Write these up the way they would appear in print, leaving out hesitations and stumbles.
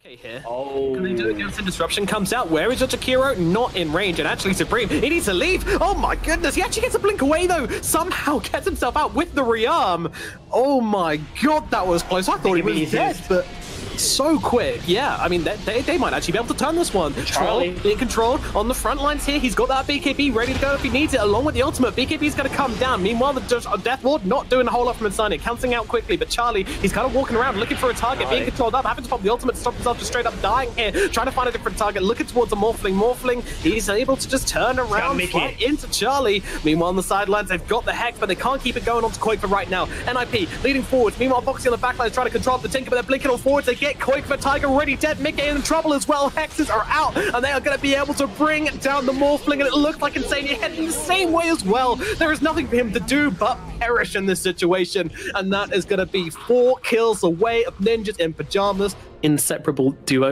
Here. Oh. Can they do it against the disruption? Comes out. Where is Jakiro? Not in range. And actually, Supreme, he needs to leave. Oh my goodness. He actually gets a blink away, though. Somehow gets himself out with the rearm. Oh my god, that was close. I thought he was dead, but so quick. Yeah, I mean, they might actually be able to turn this one. Charlie being controlled on the front lines here. He's got that BKB ready to go if he needs it, along with the ultimate. BKB is going to come down. Meanwhile, the Death Ward not doing a whole lot from inside it, cancelling out quickly. But Charlie, he's kind of walking around looking for a target, being controlled up, having to pop the ultimate to stop himself just straight up dying here, trying to find a different target, looking towards the Morphling. Morphling, he's able to just turn around, fight into Charlie. Meanwhile, on the sidelines, they've got the Hex, but they can't keep it going onto Koifa right now. NiP leading forwards. Meanwhile, Boxy on the backline is trying to control the Tinker, but they're blinking on forwards. They get Koifa, Tiger already dead, Mickey in trouble as well. Hexes are out, and they are going to be able to bring down the Morphling, and it looks like Insania heading the same way as well. There is nothing for him to do but perish in this situation, and that is going to be 4 kills away of Ninjas in Pajamas. Inseparable duo.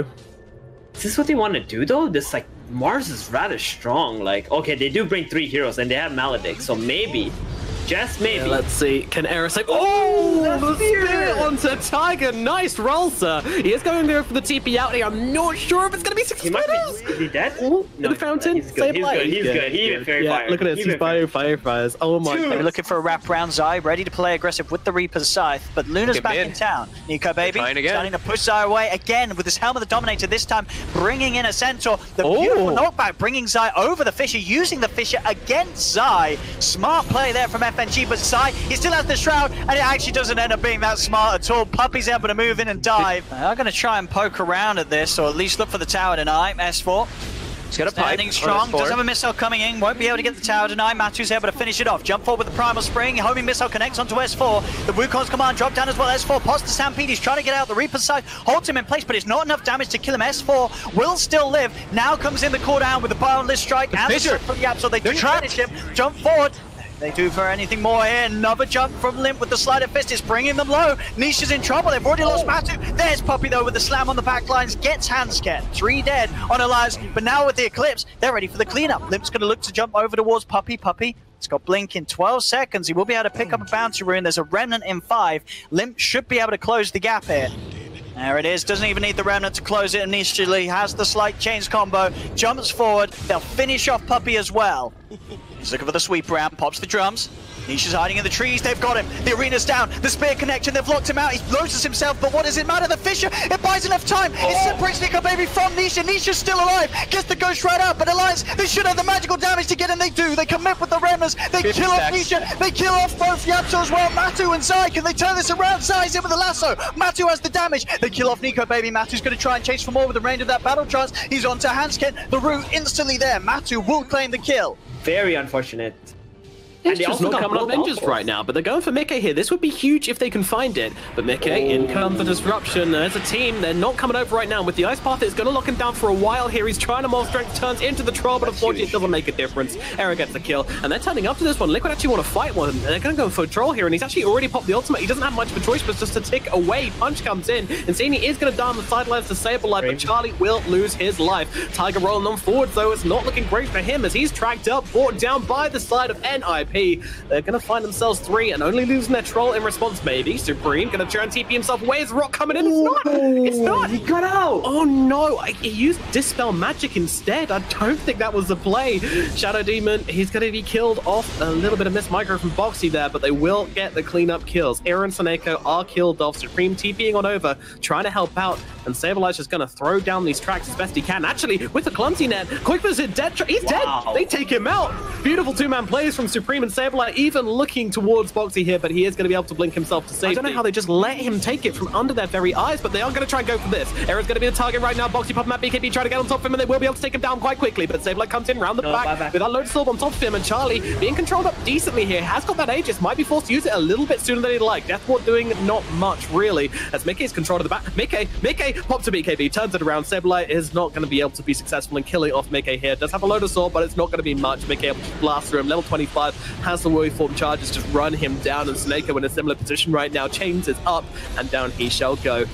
Is this what they want to do, though? This, like, Mars is rather strong. Like, okay, they do bring 3 heroes, and they have Maledict, so maybe... Just maybe. Yeah, let's see. Can Era save? Oh, the spear onto Tiger. Nice roll, sir. He is going to go for the TP out here. I'm not sure if it's going to be 6 minutes. Is he dead? Oh, no, the fountain. He's good. He's good. He even fairy fire. Look at this. He's fires. Oh my god. Looking for a wraparound. Zai ready to play aggressive with the Reaper's Scythe, but Luna's back in town. Nico Baby starting to push Zai away again with his Helm of the Dominator, this time bringing in a Centaur. The beautiful knockback, bringing Zai over the Fissure, using the Fissure against Zai. Smart play there from FNG, but Zai, he still has the Shroud, and it actually doesn't end up being that smart at all. Puppey's able to move in and dive. They are going to try and poke around at this, or at least look for the tower tonight. S4. He's got a standing strong, does have a missile coming in, won't be able to get the tower tonight. Matu's able to finish it off. Jump forward with the Primal Spring. Homing missile connects onto S4. The Wukong's command drop down as well. S4 pots the Stampede. He's trying to get out. The Reaper's Scythe holds him in place, but it's not enough damage to kill him. S4 will still live. Now comes in the cooldown with the Boundless Strike and the shot from Yap, so they do finish him. Jump forward. They do for anything more here. Another jump from Limp with the Slider Fist. It's bringing them low. Niche is in trouble. They've already lost Matu. There's Puppey, though, with the slam on the back lines. Gets Handscan. 3 dead on Elias. But now with the Eclipse, they're ready for the cleanup. Limp's going to look to jump over towards Puppey. Puppey, it's got Blink in 12 seconds. He will be able to pick up a Bounty Rune. There's a Remnant in 5. Limp should be able to close the gap here. There it is, doesn't even need the Remnant to close it initially, has the slight chains combo, jumps forward, they'll finish off Puppey as well. He's looking for the sweep round, pops the drums. Niche is hiding in the trees, they've got him. The arena's down, the spear connection, they've locked him out. He loses himself, but what does it matter? The Fissure, it buys enough time. It separates Nico Baby from Niche. Niche's still alive, gets the Ghost right out, but Alliance, they should have the magical damage to get in. They do, they commit with the Remnants. They kill off Niche, they kill off both Yapto as well. Matu and Zai, can they turn this around? Zai's in with the lasso. Matu has the damage. They kill off Nico Baby. Matu's going to try and chase for more with the range of that battle trance. He's on to Hansken. The root instantly there. Matu will claim the kill. Very unfortunate. It's just not coming up Ninjas right now, but they're going for Mickey here. This would be huge if they can find it. But Mickey, in comes the disruption. As a team, they're not coming over right now. With the Ice Path, it's going to lock him down for a while here. He's trying to more strength, turns into the Troll, but unfortunately it doesn't make a difference. Era gets the kill, and they're turning up to this one. Liquid actually want to fight one. They're going to go for Troll here, and he's actually already popped the ultimate. He doesn't have much of a choice, but just to tick away. Punch comes in. Insania is going to die on the sidelines to Saberlight, but Charlie will lose his life. Tiger rolling them forward, though. It's not looking great for him as he's tracked up, brought down by the side of NiP. They're going to find themselves 3 and only losing their Troll in response, maybe. Supreme going to try and TP himself away. Is Rock coming in? It's not. He got out. Oh no, he used Dispel Magic instead. I don't think that was the play. Shadow Demon, he's going to be killed off. A little bit of miss micro from Boxy there, but they will get the cleanup kills. Era and Soneko are killed off. Supreme TPing on over, trying to help out, and Saberlight is going to throw down these tracks as best he can. Actually, with the clumsy net, Quickver's dead. He's dead. They take him out. Beautiful 2-man plays from Supreme and Saberlight, even looking towards Boxy here, but he is going to be able to blink himself to safety. I don't know how they just let him take it from under their very eyes, but they are going to try and go for this. Era's going to be the target right now. Boxy popping at BKB, trying to get on top of him, and they will be able to take him down quite quickly, but Saberlight comes in round the back with that load sword on top of him, and Charlie being controlled up decently here, has got that Aegis, might be forced to use it a little bit sooner than he'd like. Death Ward doing not much, really, as Mickey's controlled at the back. Mickey pops to BKB, turns it around. Saberlight is not going to be able to be successful in killing off Mickey here. Does have a load of sword, but it's not going to be much. Mickey able to blast through him. Level 25 has the Warrior Form charges, just run him down, and Soneko in a similar position right now. Chains is up, and down he shall go.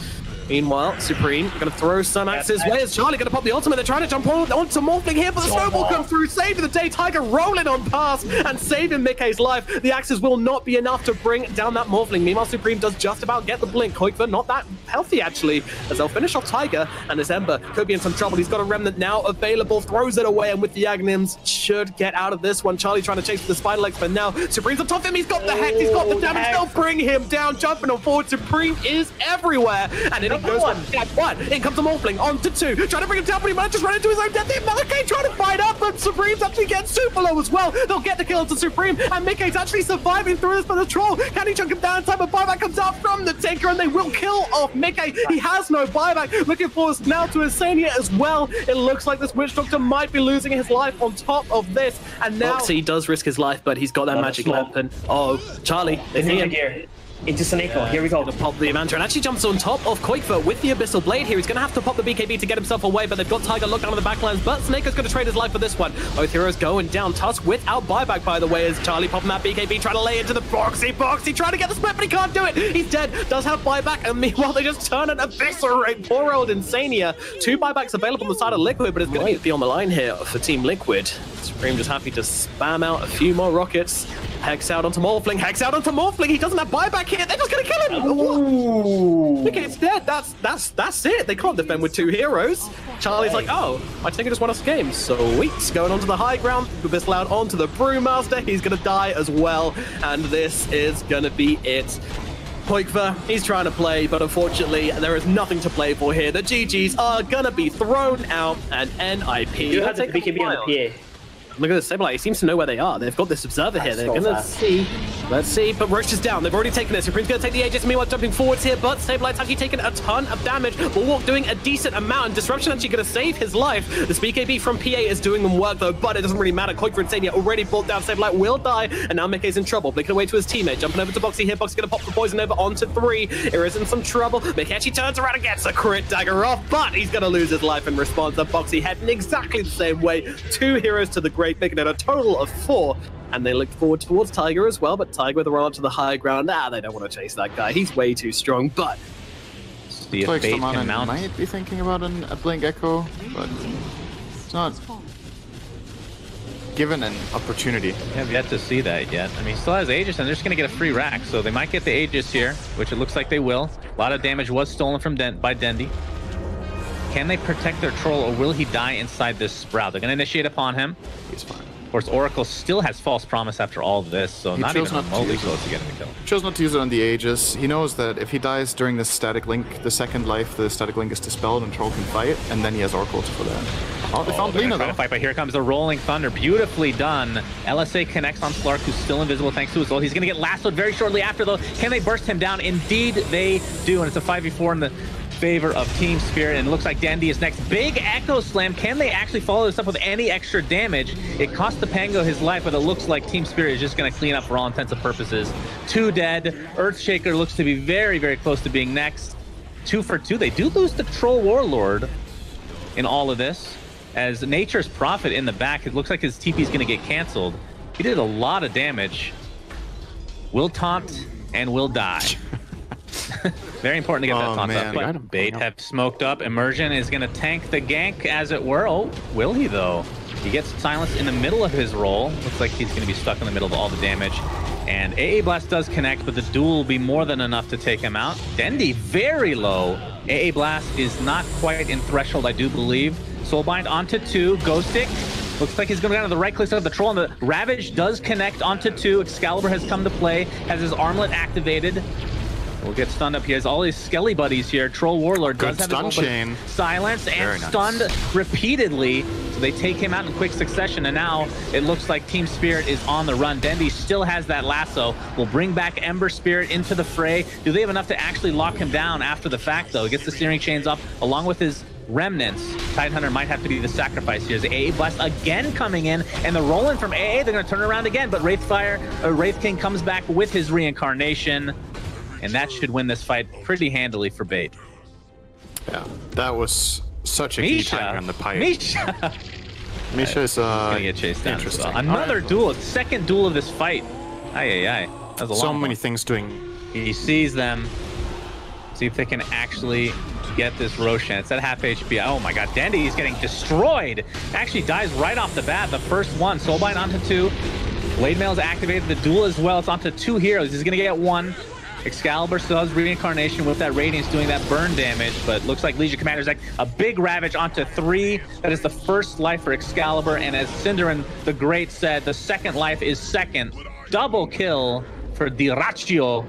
Meanwhile, Supreme going to throw Sun Axe his way as Charlie going to pop the ultimate. They're trying to jump onto Morphling here, but the snowball comes through, saving the day. Tiger rolling on past and saving Mickey's life. The axes will not be enough to bring down that Morphling. Meanwhile, Supreme does just about get the blink. Koikva not that healthy, actually, as they'll finish off Tiger, and this Ember could be in some trouble. He's got a Remnant now available, throws it away, and with the Aghanims, should get out of this one. Charlie trying to chase the Spider Legs, but now Supreme's on top of him. He's got the Hex, he's got the damage. They'll bring him down, jumping on forward. Supreme is everywhere, and then it goes one. In comes the Morphling, on to 2, trying to bring him down, but he might just run into his own death. Malachi trying to fight up, but Supreme's actually getting super low as well. They'll get the kill to Supreme, and Mickey's actually surviving through this for the troll. Can he chunk him down in time? A buyback comes out from the Tinker, and they will kill off Mickey. He has no buyback. Looking forward now to Insania as well. It looks like this Witch Doctor might be losing his life on top of this, and now he does risk his life, but he's got that magic lamp. And oh, Charlie, they see him. Into Saneko, here we go. To pop the Evander, and actually jumps on top of Koikva with the Abyssal Blade here. He's going to have to pop the BKB to get himself away, but they've got Tiger locked down in the backlines, but Snake's going to trade his life for this one. Both heroes going down. Tusk without buyback, by the way, as Charlie popping that BKB, trying to lay into the Boxy, trying to get the split, but he can't do it. He's dead, does have buyback, and meanwhile they just turn and eviscerate poor old Insania. 2 buybacks available on the side of Liquid, but it's going to be on the line here for Team Liquid. Supreme just happy to spam out a few more rockets. Hex out onto Morphling, Hex out onto Morphling. He doesn't have buyback here. They're just going to kill him. Ooh. Okay, it's dead. That's it. They can't defend with 2 heroes. Charlie's like, oh, I think I just won us a game. Sweet. Going onto the high ground. Abyssal out onto the Brewmaster. He's going to die as well. And this is going to be it. Koikva, he's trying to play, but unfortunately, there is nothing to play for here. The GGs are going to be thrown out, and NIP. You have the BKB on the PA. Look at this Sableye. He seems to know where they are. They've got this observer here. They're going to see. Let's see. But Roche is down. They've already taken it. Supreme's going to take the Aegis. Meanwhile, jumping forwards here. But Sableye's actually taken a ton of damage. Bulwark doing a decent amount. And Disruption actually going to save his life. This BKB from PA is doing them work, though. But it doesn't really matter. Koikva and Insania already brought down. Sableye will die. And now Mickey's in trouble. Blinking away to his teammate. Jumping over to Boxy here. Boxy's going to pop the poison over onto 3. Here is in some trouble. Mickey actually turns around and gets a crit dagger off. But he's going to lose his life in response. And Boxy heading exactly the same way. 2 heroes to the grave, making it a total of 4, and they look forward towards Tiger as well, but Tiger with a run up to the high ground. They don't want to chase that guy. He's way too strong, but see if Fate can mount. Might be thinking about a Blink Echo, but it's not given an opportunity. We have yet to see that yet. I mean, he still has Aegis, and they're just going to get a free rack, so they might get the Aegis here, which it looks like they will. A lot of damage was stolen from by Dendi. Can they protect their troll, or will he die inside this Sprout? They're going to initiate upon him. He's fine. Of course, Oracle still has False Promise after all of this, so not even remotely close to getting the kill. He chose not to use it on the Aegis. He knows that if he dies during this Static Link, the second life, the Static Link is dispelled and Troll can fight, and then he has Oracle for that. Oh, they found Lina, though. Fight, but here comes the Rolling Thunder. Beautifully done. LSA connects on Slark, who's still invisible thanks to his ult. He's going to get lassoed very shortly after, though. Can they burst him down? Indeed, they do, and it's a 5v4 in the favor of Team Spirit, and it looks like Dendi is next. Big Echo Slam. Can they actually follow this up with any extra damage? It cost the Pango his life, but it looks like Team Spirit is just going to clean up for all intents and purposes. 2 dead. Earthshaker looks to be very, very close to being next. 2 for 2. They do lose the Troll Warlord in all of this. As Nature's Prophet in the back, it looks like his TP is going to get canceled. He did a lot of damage. Will taunt and will die. Very important to get that taunt up. But Bait have smoked up. Immersion is going to tank the gank, as it were. Oh, will he, though? He gets silenced in the middle of his roll. Looks like he's going to be stuck in the middle of all the damage. And AA Blast does connect, but the duel will be more than enough to take him out. Dendi very low. AA Blast is not quite in threshold, I do believe. Soulbind onto 2. Ghostic. Looks like he's going to go down to the right click side of the troll, and the Ravage does connect onto 2. Excalibur has come to play, has his armlet activated. We'll get stunned up here. As all his Skelly buddies here. Troll Warlord does have stun chain. Silenced and stunned repeatedly. So they take him out in quick succession, and now it looks like Team Spirit is on the run. Dendi still has that lasso. Will bring back Ember Spirit into the fray. Do they have enough to actually lock him down after the fact, though? He gets the Searing Chains up along with his remnants. Tidehunter might have to be the sacrifice here. The AA Blast again coming in, and the roll-in from AA, they're going to turn around again, but Wraith King comes back with his reincarnation. And that should win this fight pretty handily for Bait. Yeah, that was such a key timer on the pipe. Misha is gonna get chased down as well. Another duel, second duel of this fight. That was a so long many one. things doing. He sees them. See if they can actually get this Roshan. It's at half HP. Oh my god, Dendi is getting destroyed. Actually dies right off the bat. The first one. Soulbind onto 2. Blade Mail is activated. The duel as well. It's onto 2 heroes. He's going to get 1. Excalibur still has Reincarnation with that Radiance doing that burn damage, but looks like Legion Commander's like a big Ravage onto 3. That is the first life for Excalibur, and as Synderen the Great said, the second life is second. Double kill for Dyrachyo.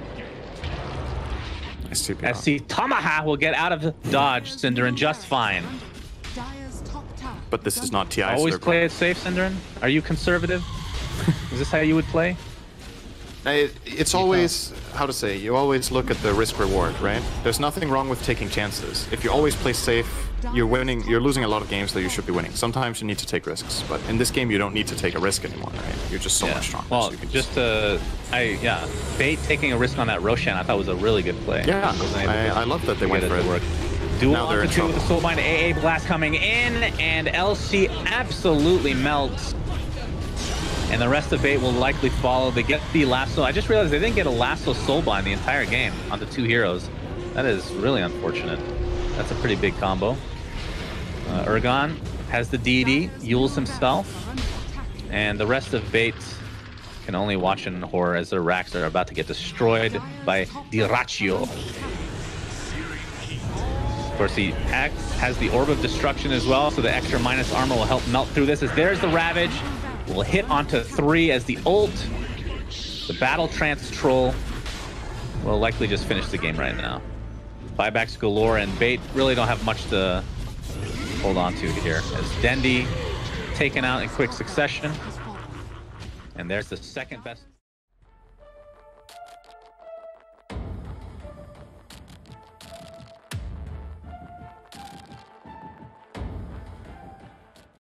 As the Tamaha will get out of dodge, Synderen just fine. But this is not TI. Always play it safe, Synderen? Are you conservative? Is this how you would play? It's always, how to say, you always look at the risk reward, right? There's nothing wrong with taking chances. If you always play safe, you're losing a lot of games that you should be winning. Sometimes you need to take risks, but in this game you don't need to take a risk anymore, right? You're just so much stronger. Well, so Bait taking a risk on that Roshan I thought was a really good play. Yeah, I love that they went for it. Duel on 2 with the Soulbind AA Blast coming in, and LC absolutely melts. And the rest of Bait will likely follow. They get the Lasso. I just realized they didn't get a Lasso Soulbind the entire game onto 2 heroes. That is really unfortunate. That's a pretty big combo. Urgon has the DD, Yules himself, and the rest of Bait can only watch in horror as their racks are about to get destroyed by Dyrachyo. Of course, he has the Orb of Destruction as well, so the extra minus armor will help melt through this. As there's the Ravage. Will hit onto 3 as the ult. The Battle Trance Troll will likely just finish the game right now. Buybacks galore, and Bait really don't have much to hold on to here. As Dendi taken out in quick succession. And there's the second best.